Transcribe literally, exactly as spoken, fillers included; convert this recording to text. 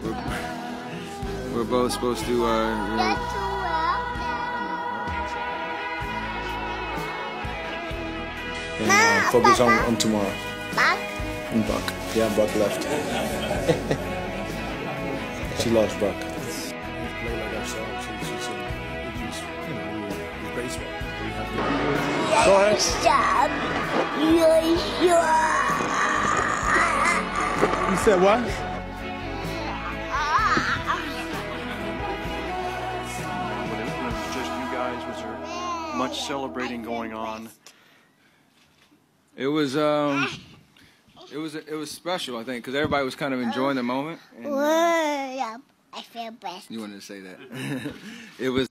We're, we're both supposed to, uh, you know. And uh, focus on, on tomorrow. Buck? And Buck. Yeah, Buck left. She lost Buck. Play like ourselves. It's just, it's just, you know, it's baseball. We have to... Go ahead. Stop. You said what? When it was just you guys, was there much celebrating going on? It was, um, it was, it was special, I think, because everybody was kind of enjoying the moment. And, uh, I feel best. you wanted to say that. It was.